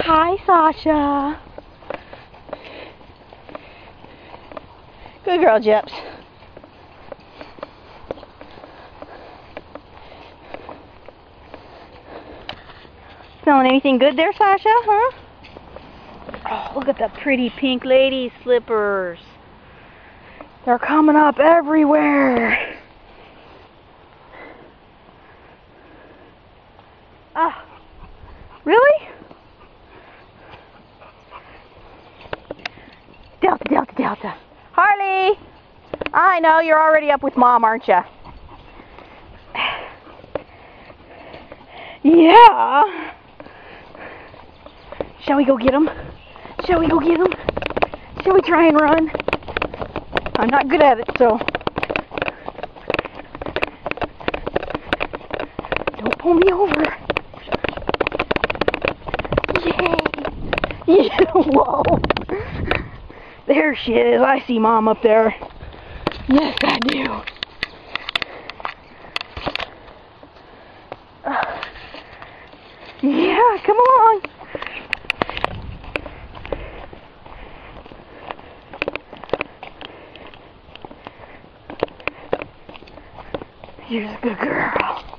Hi, Sasha. Good girl, Jeps. Smelling anything good there, Sasha, huh? Oh, look at the pretty pink lady slippers. They're coming up everywhere. Ah, really? Delta, Delta, Delta. Harley! I know, you're already up with Mom, aren't you? Yeah. Shall we go get him? Shall we go get him? Shall we try and run? I'm not good at it, so. Don't pull me over. Yay! Yeah, whoa. There she is. I see Mom up there. Yes, I do. Yeah, come along. You're a good girl.